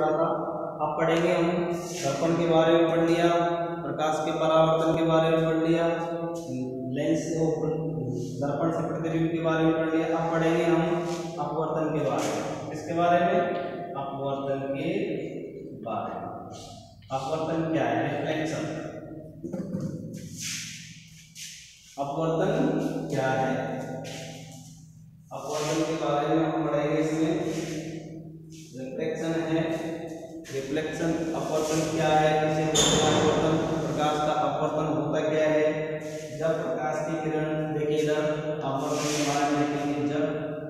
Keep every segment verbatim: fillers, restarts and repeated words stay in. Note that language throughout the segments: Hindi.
रहा था। अब पढ़ेंगे हम दर्पण के बारे में पढ़ लिया, प्रकाश के परावर्तन के बारे में पढ़ लिया, लेंस दर्पण से प्रतिबिंब के बारे में पढ़ लिया। अब पढ़ेंगे हम अपवर्तन के बारे में। किसके बारे में? अपवर्तन के बारे में। अपवर्तन क्या है? रिफ्लेक्शन। अपवर्तन क्या है? अपवर्तन के बारे में हम पढ़ेंगे। इसमें रिफ्लेक्शन है। रिफ्लेक्शन अपवर्तन क्या है? इसे अपवर्तन, प्रकाश का अपवर्तन होता क्या है? जब प्रकाश की किरण, देखिए इधर अपवर्तन के बारे में देखेंगे। जब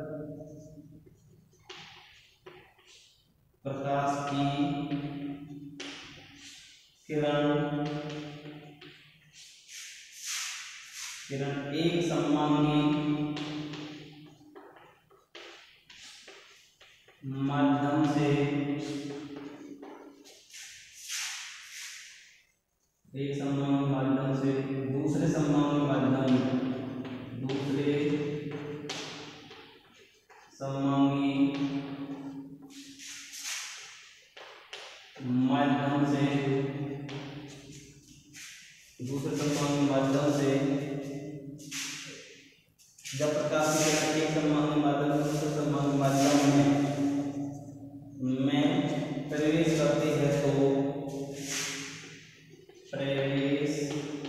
प्रकाश की किरण किरण एक सममांगी माध्यम से एक सममांगी माध्यम से दूसरे सममांगी माध्यम दूसरे सममांगी माध्यम से दूसरे सममांगी माध्यम से जब प्रकाश की किरण एक सममांगी माध्यम से दूसरे सममांगी माध्यम में में प्रवेश करती है तो प्रवेश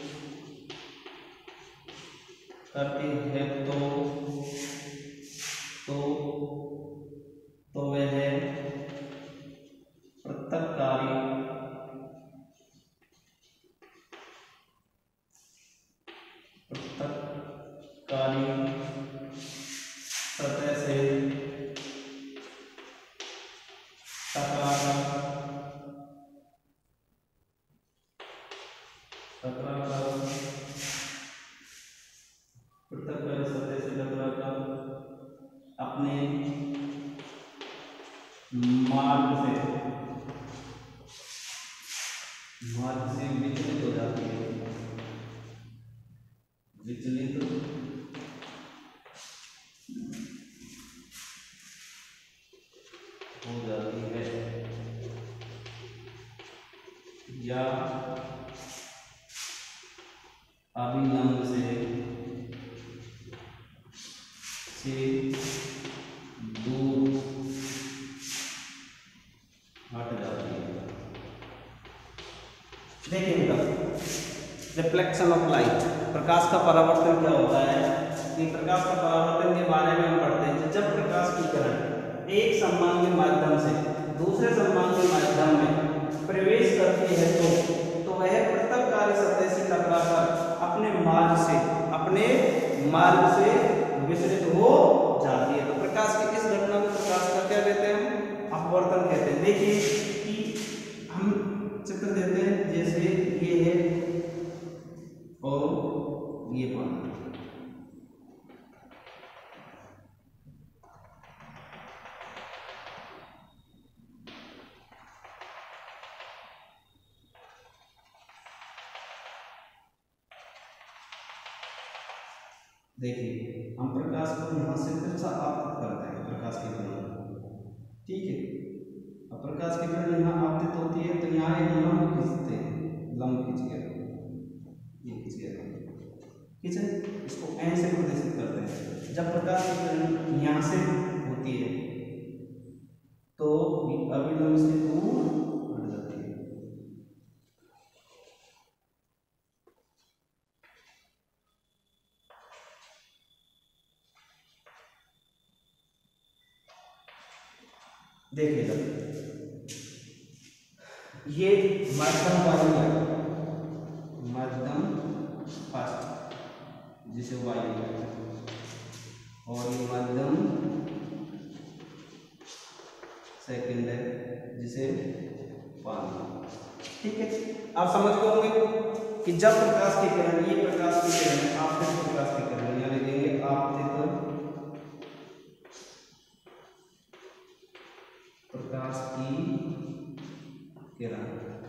करती है तो तो तो वह पृथक्कारी पृथक्कारी सतह से टकराकर टकराकर पृथक्कारी सतह से टकराकर अपने मार्ग से मार्ग से विचलित हो जाती है। विचलित हो जाती है या अभिलंब से से दूर हट जाती है। देखिए बेटा, रिफ्लेक्शन ऑफ लाइट, प्रकाश का परावर्तन क्या होता है? कि प्रकाश का परावर्तन के बारे में हम पढ़ते हैं। जब प्रकाश की किरण एक सममांगी माध्यम से दूसरे सममांगी माध्यम में प्रवेश करती है तो तो वह पृथक्कारी सतह से टकराकर अपने मार्ग से अपने मार्ग से विचलित हो जाती है। तो प्रकाश की इस घटना को प्रकाश का क्या कहते हैं? अपवर्तन कहते हैं। देखिए कि हम चित्र देते हैं, जैसे ये है और ये पानी। देखिए हम प्रकाश को यहाँ से फिर से आपतित करते हैं, प्रकाश की किरण, ठीक है। अब प्रकाश की किरण यहाँ आपतित होती है तो यहाँ एक लंब खींचते हैं, लंब खींच गया, ये खींच गया, ठीक है। इसको ऐसे प्रदर्शित करते हैं। जब प्रकाश की किरण यहाँ से होती है तो अभिलंब से दूर हट जाती है। देखिएगा ये मध्यम वायु है, मध्यम फर्स्ट जिसे वायु है, और ये मध्यम सेकंड है जिसे पानी, ठीक है। आप समझ गए होंगे कि जब प्रकाश की किरण, ये प्रकाश की किरण, आपतित प्रकाश की किरण, यहाँ लिखेंगे आपतित प्रकाश की किरण,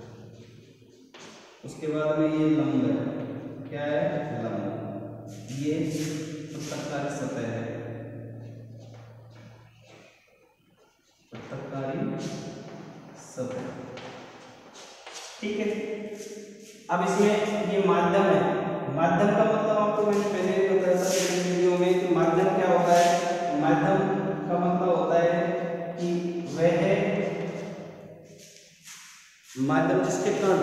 उसके बाद में ये लंब है, क्या है? लंब, ये पृथक्कारी सतह है, पृथक्कारी ठीक है। अब इसमें ये माध्यम है, माध्यम का मतलब आपको मैंने पहले ही बताया था पिछले वीडियो में कि माध्यम क्या होता है। माध्यम का मतलब होता है कि वह माध्यम जिसके कण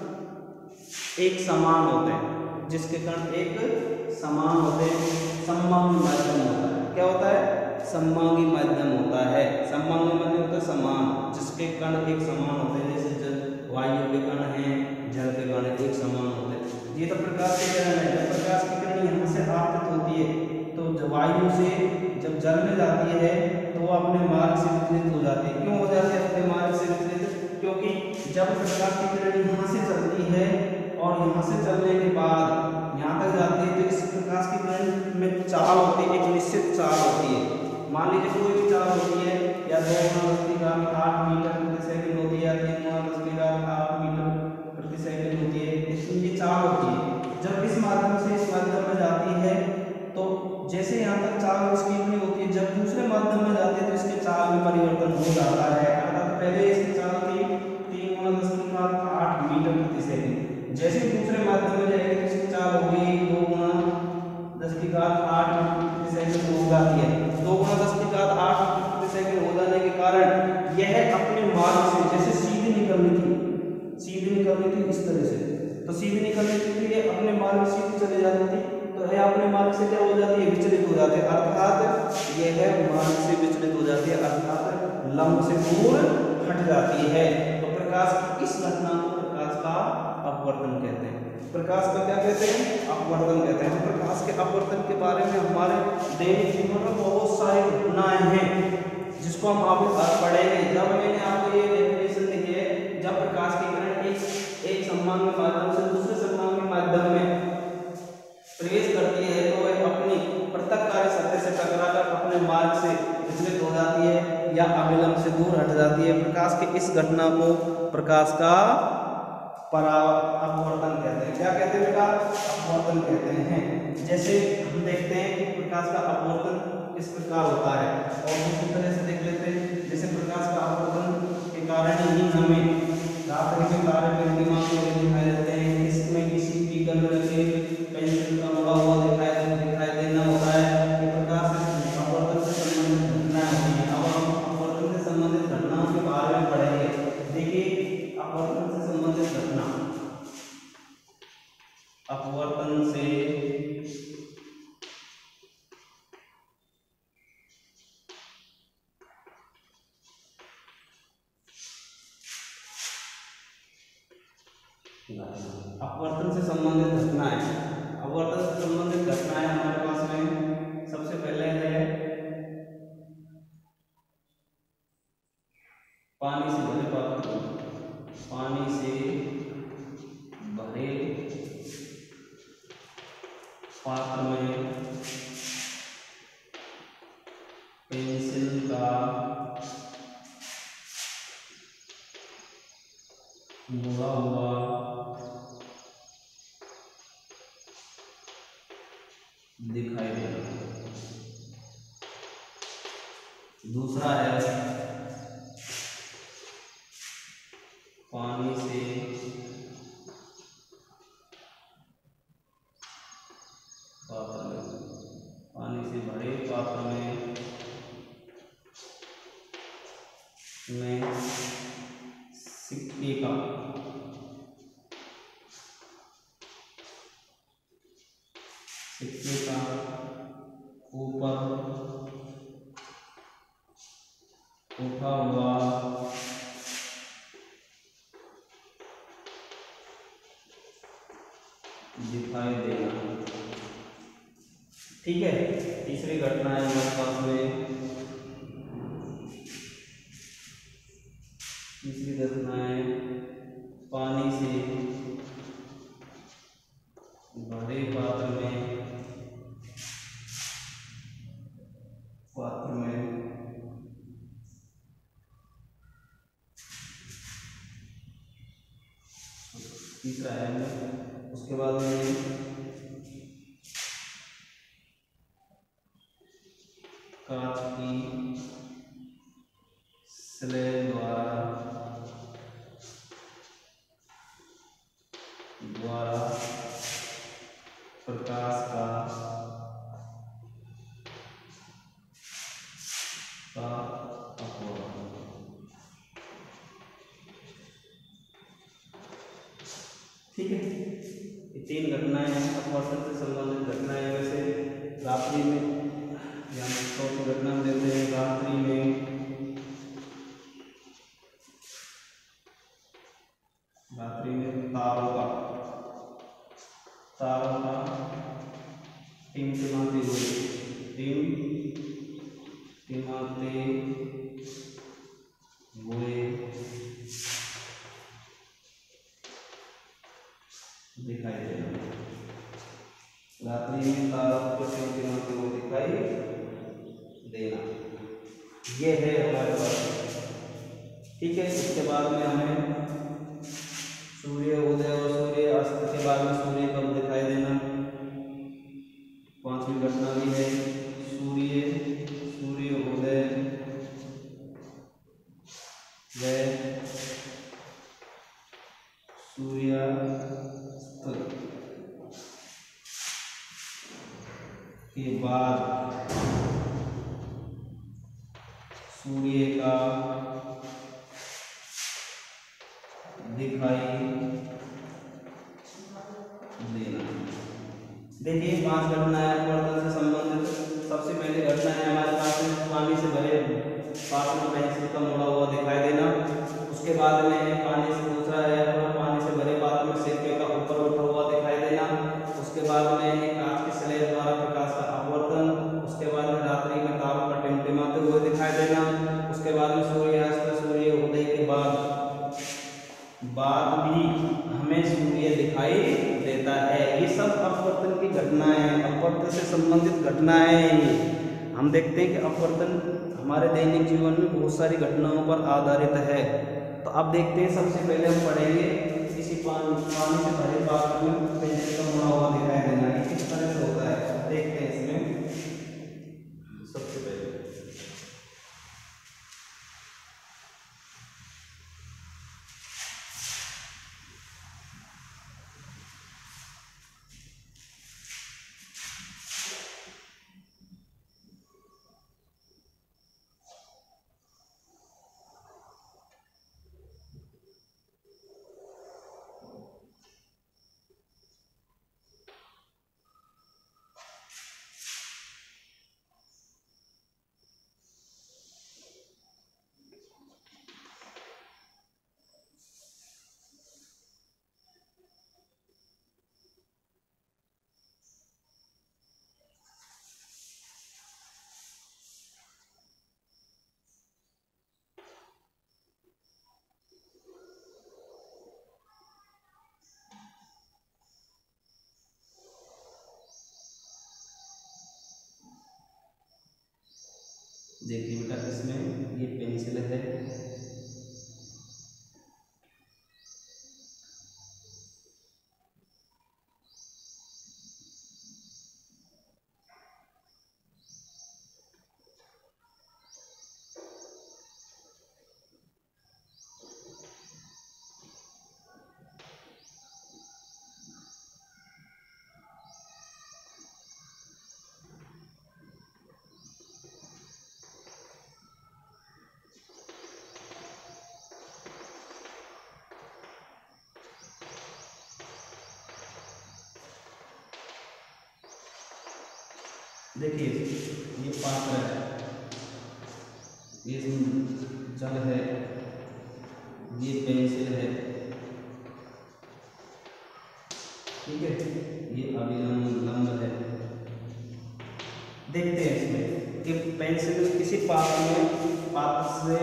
एक समान होते हैं, जिसके कण एक समान होते हैं, सममांगी माध्यम होता है। क्या होता है? सममांगी माध्यम होता है। सममांगी माध्यम होता है समान, जिसके कण एक समान होते हैं। जैसे जल वायु के कण हैं, जल के कण एक समान होते हैं। ये तो प्रकाश की किरण है। जब प्रकाश की किरण यहाँ से आपतित होती है तो जब वायु से जब जल में जाती है तो वो अपने मार्ग से विचलित हो जाती है। क्यों हो जाती है अपने मार्ग से विचलित? क्योंकि जब प्रकाश की किरण यहाँ से चलती है और यहाँ से चलने के बाद यहाँ तक जाती है तो इस प्रकाश की किरण में चाल होती है, एक निश्चित चाल होती है। मान लीजिए कोई भी चाल होती है, या दो गुना दस की घात आठ मीटर प्रति सेकंड होती है, या तीन गुना दस की घात आठ मीटर प्रति सेकंड होती है। इसमें ये चाल होती है। जब इस माध्यम से इस माध्यम में जाती है तो जैसे यहाँ तक चाल उसकी इतनी होती है, जब दूसरे माध्यम में जाती है तो इसके चाल में परिवर्तन हो जाता है। अर्थात पहले इसकी चाल थी तीन गुना दस की घात आठ मीटर प्रति सेकंड, जैसे दूसरे माध्यम में जाएगी तो इसकी चाल होगी दो गुना दस की घात आठ मीटर प्रति सेकंड हो जाती है। दो गुना दस की घात आठ मीटर प्रति सेकंड हो जाने के कारण यह अपने मार्ग से, जैसे सीधी निकलनी थी, सीधी निकलनी थी इस तरह से, तो सीधी निकलने के लिए अपने मार्ग से सीधी चली जाती थी, तो यह अपने मार्ग से क्या हो जाती है? विचलित हो जाती है। अर्थात यह मार्ग से विचलित हो जाती है, अर्थात लंब से दूर हट जाती है। तो प्रकाश की इस घटना को प्रकाश का अपवर्तन कहते हैं। प्रकाश का क्या कहते हैं? अपवर्तन कहते हैं। प्रकाश के अपवर्तन के बारे में हमारे दैनिक जीवन में बहुत सारी घटनाएं हैं जिसको हम आप पढ़ेंगे। जब मैंने आपको ये डेफिनेशन दी है, जब प्रकाश की किरण एक एक सममांगी माध्यम से दूसरे सममांगी माध्यम में प्रवेश करती है तो वह अपनी पृथककारी सतह से टकराकर अपने मार्ग से विचलित हो जाती है या अविलंब से दूर हट जाती है। प्रकाश की इस घटना को प्रकाश का अपवर्तन कहते हैं। क्या कहते हैं बेटा? अपवर्तन कहते हैं। जैसे हम देखते हैं कि प्रकाश का अपवर्तन किस प्रकार होता है और दूसरी तरह से देख लेते हैं। जैसे प्रकाश का अपवर्तन के कारण ही हमें रात्रि के तारे दिमाग में दिखाई देते हैं। इसमें किसी भी कलर के पेंसिल का लगा हुआ दिखाई दिखाई देना होता है। ये प्रकाश से अपवर्तन से संबंधित घटनाएं होती हैं। अब हम अपवर्तन से संबंधित घटनाओं के बारे में पढ़ेंगे। देखिए अपवर्तन से संबंधित घटना, अपवर्तन से अपवर्तन से संबंधित घटनाएं अपवर्तन से संबंधित घटनाएं हमारे पास में सबसे पहले है पानी से भरे पात्र, पानी से भरे पात्र में पेंसिल का मुड़ा हुआ दिखाई देना। दूसरा है पानी से पात्र में पानी से भरे पात्र में में सिक्के का सिक्के का ऊपर उठा हुआ दिखाई देना। ठीक है। तीसरी घटना है हमारे पास में, तीसरी घटना है पानी से भरे पात्र में पात्र में तीसरा है। उसके बाद में कांच की स्लेब द्वारा ठीक है, ये तीन घटनाएं अपवर्तन से संबंधित घटनाएं। वैसे रात्रि में या चौथी घटना में देते हैं रात्रि में रात्रि में तारों का तारों का टिमटिमाते हुए टिमटिमाते हुए दिखाई देना। रात्रि में तारों को टिमटिमाते हुए दिखाई देना, ये है हमारे पास। ठीक है, इसके बाद में हमें सूर्य उदय और सूर्य अस्त के बाद में सूर्य कब दिखाई देना। पांचवी घटना भी है सूर्य सूर्य उदय व सूर्यास्त के बाद सूर्य का दिखाई देना। देखिए पांच घटनाएं अपवर्तन से संबंधित। सबसे पहले घटना है हमारे पास में पानी से भरे पात्र में पेंसिल का मुड़ा हुआ दिखाई देना। उसके बाद में पानी से दूसरा है पानी से भरे पात्र में सिक्के का ऊपर उठा हुआ दिखाई देना। उसके बाद में कांच की स्लेट द्वारा प्रकाश का अपवर्तन। उसके बाद में रात्रि में तारों का टिमटिमाते हुए दिखाई देना। उसके बाद में सूर्यास्त सूर्य उदय के बाद बाद भी हमें सूर्य दिखाई देता है। ये सब अपवर्तन की घटनाएं हैं, अपवर्तन से संबंधित घटनाएं हैं। ये हम देखते हैं कि अपवर्तन हमारे दैनिक जीवन में बहुत सारी घटनाओं पर आधारित है। तो अब देखते हैं, सबसे पहले हम पढ़ेंगे किसी पानी पानी से भरे पात्र में पेंसिल का मुड़ा हुआ दिखाई देना, ये किस तरह से होता है देखते हैं इसमें। सबसे पहले देखिए बेटा, इसमें ये पेंसिल है, देखिए ये पात्र है, ये जल है, ये पेंसिल है, ठीक है, ये अभिलंब लंब है। देखते हैं इसमें कि पेंसिल किसी पात्र में पात्र से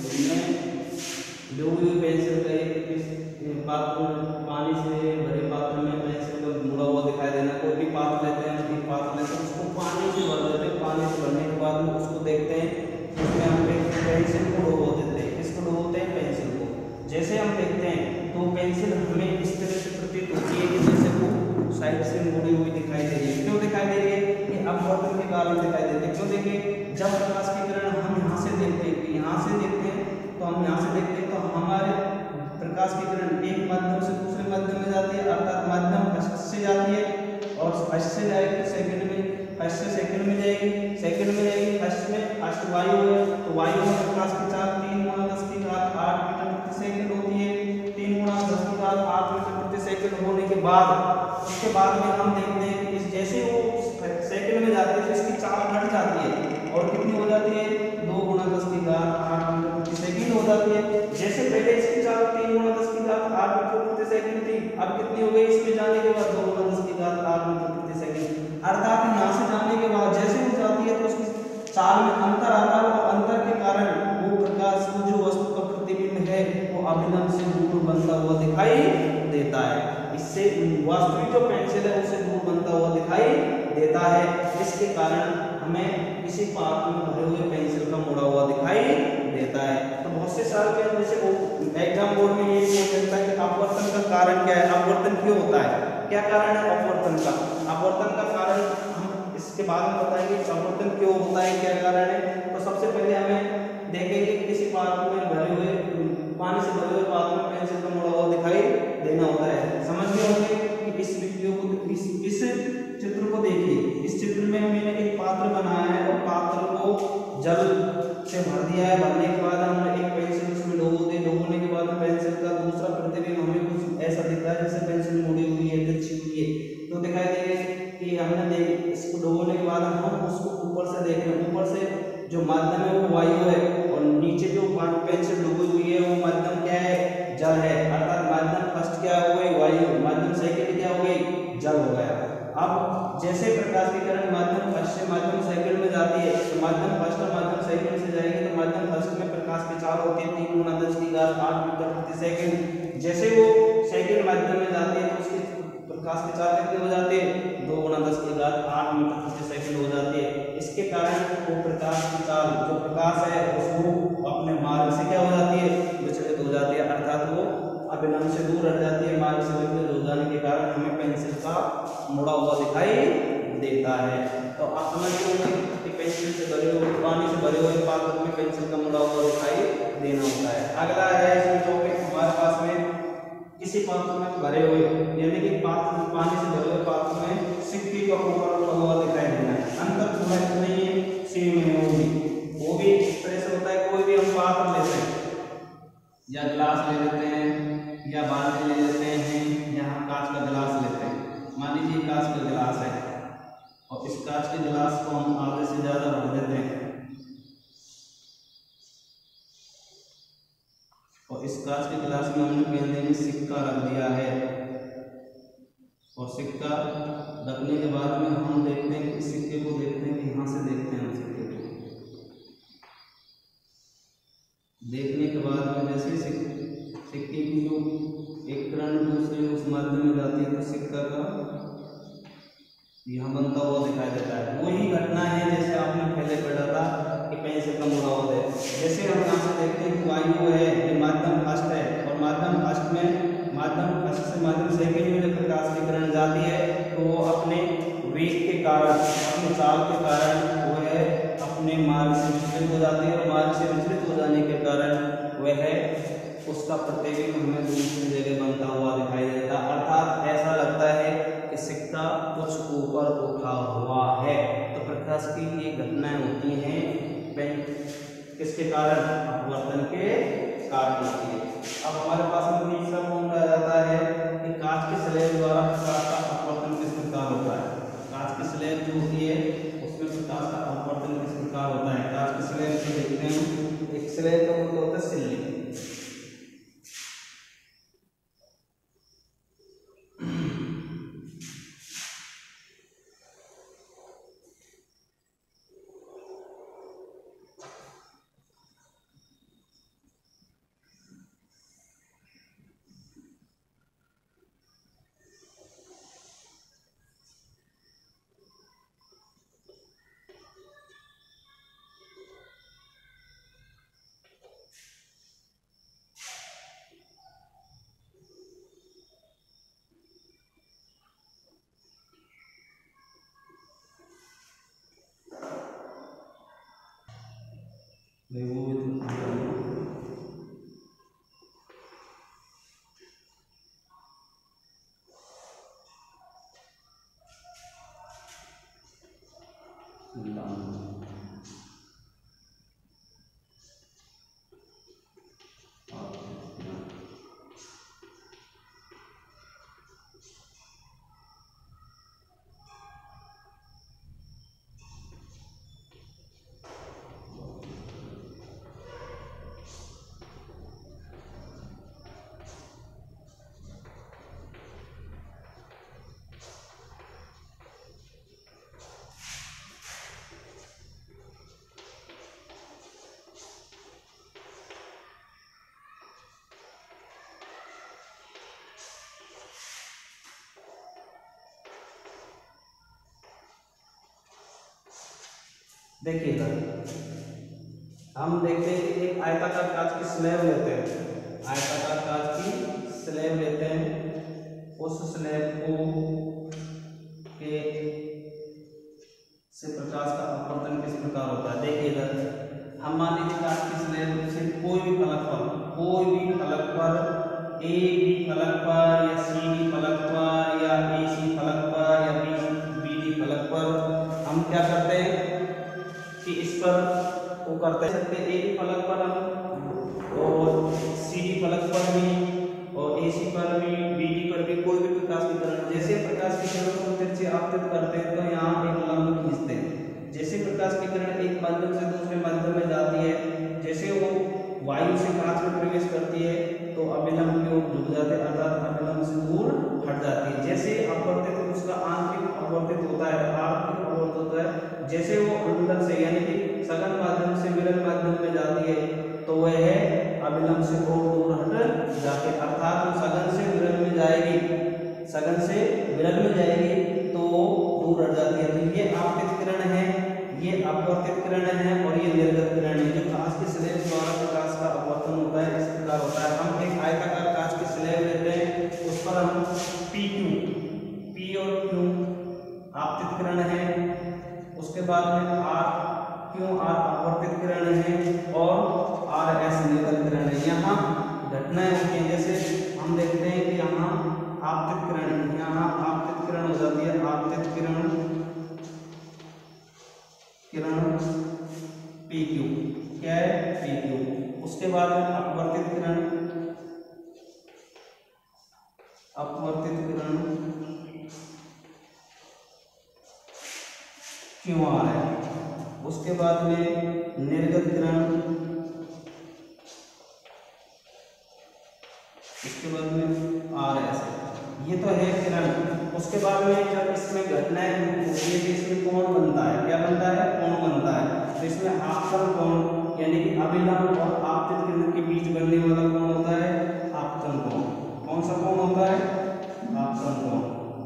डूबी हुई पेंसिल का एक पात्र पानी से भरे पात्र में पेंसिल का मुड़ा हुआ दिखाई देना। कोई भी पात्र लेते हैं, एक पात्र लेते हैं, उसको पानी से भर देते हैं। पानी से भरने के बाद में उसको देखते हैं, उसमें हम पेंसिल को डुबो देते हैं। इसको डुबोते हैं पेंसिल को। जैसे हम देखते हैं तो पेंसिल हमें इस तरह से प्रतीत होती है कि जैसे वो साइड से मुड़ी हुई दिखाई दे रही है। क्यों दिखाई दे रही है? कि अपवर्तन के कारण दिखाई देती है। क्यों? देखिए, जब प्रकाश की किरण हम यहाँ से देखते हैं, यहाँ से देखते हैं तो हम यहाँ से देखते हैं तो हमारे प्रकाश की किरण एक माध्यम से दूसरे माध्यम में जाती है, अर्थात माध्यम फर्स्ट से जाती है और फर्स्ट से जाएगी सेकंड में, फर्स्ट से सेकंड में जाएगी, सेकंड में जाएगी फर्स्ट में। फर्स्ट वायु है तो वायु में प्रकाश की चाल तीन गुना दस की घात आठ मीटर प्रति सेकंड होती है। बाद उसके बाद में हम देखते हैं कि इस जैसे वो सेकंड में जाती है तो इसकी चाल घट जाती है और कितनी हो जाती है, दो गुणा दस की घात आठ मीटर प्रति सेकंड हो जाती है। जैसे पहले इसकी चाल तीन गुणा दस की घात आठ मीटर प्रति सेकंड थी, अब कितनी हो गई इसमें जाने के बाद दो गुणा दस की घात आठ मीटर प्रति सेकंड। अर्थात यहाँ से जाने के बाद जैसे वो जाती है तो उसकी चाल में अंतर आता है और अंतर के कारण वो प्रकाश को जो वस्तु का प्रतिबिंब है वो अभिलंब से दूर बनता हुआ दिखाई देता है। इससे वास्तविक जो पेंसिल है उससे दूर बनता हुआ दिखाई देता है। इसके कारण हमें किसी पात्र में भरे हुए पेंसिल का मुड़ा हुआ दिखाई देता है। तो बहुत से साल के जैसे एग्जाम बोर्ड में ये मिलता है कि अपवर्तन का कारण क्या है, अपवर्तन क्यों होता है, क्या कारण है अपवर्तन का। अपवर्तन का कारण हम इसके बाद में बताएंगे अपवर्तन क्यों होता है, क्या कारण है। तो सबसे पहले हमें देखेंगे किसी पात्र में भरे हुए पानी से भरे हुए पात्र में पेंसिल का मुड़ा हुआ दिखाई देना होता है। समझ गए होंगे कि इस वीडियो को इस, इस चित्र को देखिए। इस चित्र में मैंने एक पात्र बनाया है और पात्र को जल से भर दिया है। भरने के बाद हमने एक पेंसिल उसमें डुबो दी। डुबोने के बाद पेंसिल का दूसरा प्रतिबिंब हमें कुछ ऐसा दिख रहा है जैसे पेंसिल मुड़ी हुई है, तिरछी हुई है। तो दिखाई देगा कि हमने देख इसको डुबोने के बाद हम उसको ऊपर से देख रहे हैं। ऊपर से जो माध्यम है वो वायु है और नीचे जो पेंसिल डूबी हुई है वो माध्यम क्या है, जल है। अर्थात माध्यम फर्स्ट क्या हो गई, वायु। माध्यम सेकंड क्या हो गई, जल हो गया। अब जैसे प्रकाश की किरण माध्यम फर्स्ट से माध्यम सेकंड में जाती है तो माध्यम फर्स्ट और माध्यम सेकंड से जाएगी तो माध्यम फर्स्ट में प्रकाश की चाल होती है तीन गुणा दस की घात आठ मीटर प्रति सेकंड। जैसे वो सेकंड माध्यम में जाती है तो उसकी प्रकाश की चाल कितनी हो जाती है, दो गुणा दस की घात आठ मीटर प्रति सेकंड हो जाती है। इसके कारण वो प्रकाश की चाल जो प्रकाश है उसको अपने मार्ग से क्या हो जाती है, विचलित हो जाती है। अर्थात वो अभिलंब से दूर हट जाती है। मार्ग से विचलित हो जाने के कारण हमें पेंसिल का मुड़ा हुआ दिखाई देता है। तो आप समझ गए कि पेंसिल से भरे हुए पानी से भरे हुए पात्र में पेंसिल का मुड़ा हुआ दिखाई देना होता है। अगला है इसमें टॉपिक हमारे पास में किसी पात्र में भरे हुए यानी कि पात्र पानी से भरे हुए पात्र में सिक्के का ऊपर मुड़ा हुआ दिखाई देना है। अंतर थोड़ा इतना ही सेम है, वो भी वो भी इस तरह से होता है। कोई भी हम पात्र लेते हैं या गिलास ले लेते हैं या बाल्टी ले लेते हैं या हम कांच का गिलास लेते हैं। मान लीजिए कांच का गिलास है और इस कांच के गिलास को हम आधे से ज्यादा भर देते हैं और इस कांच के गिलास में हमने पहले में सिक्का रख दिया है और सिक्का रखने के बाद में हम देखते हैं कि सिक्के को देखते हैं कि यहाँ से देखते हैं। सिक्के को देखने के बाद में जैसे सिक्के की जो एक किरण दूसरे उस माध्यम में जाती है तो सिक्का का यहाँ बनता हुआ दिखाई देता है। वही घटना है जैसे आपने पहले पढ़ा था कि पेंसिल का मुड़ा हुआ है। जैसे हम यहाँ से देखते हैं कि वायु है, ये माध्यम फर्स्ट है और माध्यम फर्स्ट में माध्यम फर्स्ट से माध्यम सेकंड में जब प्रकाश की किरण जाती है तो वो अपने वेग के कारण, अपने चाल के कारण वो है अपने मार्ग से विचलित हो जाती है और मार्ग से विचलित हो जाने के कारण वह है उसका प्रतिबिंब हमें दूसरी जगह बनता हुआ दिखाई देता। अर्थात ऐसा लगता है कि सिक्का कुछ ऊपर उठा हुआ है। तो प्रकाश की ये घटनाएं होती हैं किसके कारण, अपवर्तन के कारण होती है। अब हमारे पास में तीसरा फॉर्म आ जाता है कि कांच के स्लैब द्वारा प्रकाश का अपवर्तन किस प्रकार होता है। कांच की स्लैब जो होती है उसमें प्रकाश का अपवर्तन किस प्रकार होता है। कांच की स्लैब को देखते हैं, एक स्लैब का मतलब होता है सिल्ली। देखिए इधर हम देखते हैं कि एक आयताकार कांच की स्लैब लेते हैं, आयताकार कांच की स्लैब लेते हैं, उस स्लैब को के से प्रकाश का अपवर्तन किस प्रकार होता है। देखिए इधर हम मान लीजिए कांच की स्लैब से कोई भी फलक पर कोई भी फलक पर ए बी फलक पर या सी डी फलक पर या ए सी फलक पर या बी डी फलक पर हम क्या करते हैं कि इस पर वो करते सकते ए बी फलक पर हम और सी डी फलक पर भी और ए सी पर भी बी डी पर भी कोई भी प्रकाश की किरण, जैसे प्रकाश की किरण को तिरछे आपतित करते हैं तो यहाँ एक लंब खींचते हैं। जैसे प्रकाश की किरण एक माध्यम से दूसरे माध्यम में जाती है, जैसे वो वायु से कांच में प्रवेश करती है तो अभिलंब की ओर झुक जाते हैं, अर्थात अभिलंब से दूर हट जाती है। जैसे अपवर्तित उसका आंतरिक अपवर्तित होता है, आंतरिक अपवर्तित होता है, जैसे वो अंदर से यानी कि सघन माध्यम से विरल माध्यम में जाती है तो वह अभिलंब से और दूर हट जाते, अर्थात वो सघन से विरल में जाएगी, सघन से विरल में जाएगी तो दूर हट जाती है। तो ये आपतित किरण है, ये अपवर्तित किरण है और ये निर्गत किरण है। जो कांच की स्लैब द्वारा प्रकाश का अपवर्तन होता है इस प्रकार होता है। हम एक आयताकार कांच की स्लैब लेते हैं, उस पर हम पी क्यू पी और क्यू आपतित किरण है, उसके बाद में आर क्यू आर अपवर्तित किरण है और आर एस निर्गत किरण है। यहाँ घटनाएं होती हैं, जैसे हम देखते हैं कि यहाँ आपतित किरण, यहाँ आपतित किरण हो जाती है, आपतित किरण किरण पी क्यू, क्या है पी क्यू। उसके बाद में अपवर्तित किरण, अपवर्तित किरण क्यू आर है। उसके बाद में निर्गत किरण, उसके बाद में आर एस है। ये तो है किरण। उसके बाद में जब इसमें घटनाएं होती है तो इसमें कोण बनता है, क्या बनता है कोण बनता है। तो इसमें आपतन कोण यानी कि अभिलंब और आपतित किरण के बीच बनने वाला कोण होता है आपतन कोण। कौन सा कोण होता है आपतन कोण,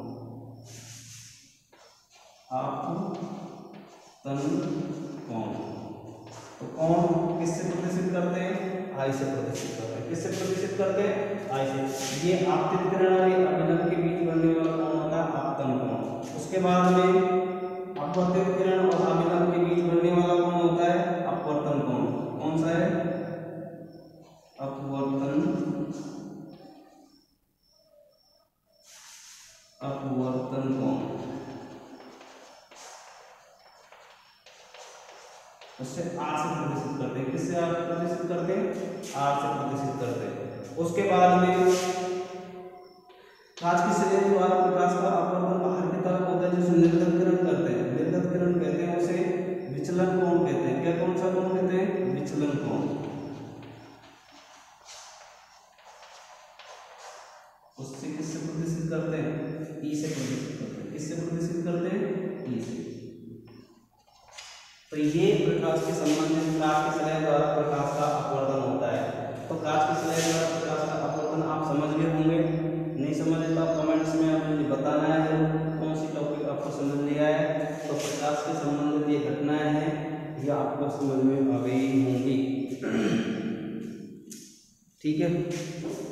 आपतन कोण। तो कोण किससे प्रदर्शित करते हैं आई से प्रदर्शित करते हैं, किससे प्रदर्शित करते हैं आई से। ये आपतित किरण और अभिलंब के बीच बनने वाला कोण होता है आपतन कोण। उसके बाद में अपवर्तित किरण और अभिलंब के बीच बनने वाला कोण होता है अपवर्तन कोण। कौन सा है अपवर्तन, अपवर्तन कोण। उससे आर से प्रदर्शित करते हैं, किससे आर प्रदर्शित करते हैं आर से प्रदर्शित करते हैं। उसके बाद में कांच की स्लैब द्वारा प्रकाश का अपवर्तन बाहर की तरफ होता है, जिसे निर्गत किरण करते हैं, निर्गत किरण कहते हैं, उसे विचलन कोण कहते हैं। क्या कौन सा कोण कहते हैं विचलन कोण। उससे किससे प्रदर्शित करते हैं ई से प्रदर्शित करते हैं, किससे प्रदर्शित करते हैं ई से। तो ये प्रकाश के संबंधित कांच की स्लैब द्वारा प्रकाश का अपवर्तन होता है। तो कांच की स्लैब द्वारा प्रकाश का अपवर्तन आप समझ गए होंगे, नहीं समझे तो आप कमेंट्स में आप मुझे बताना है जरूर कौन सी टॉपिक आपको समझ नहीं आया है। तो प्रकाश के संबंधित ये घटनाएं हैं ये आपको समझ में आ गई होंगी, ठीक है।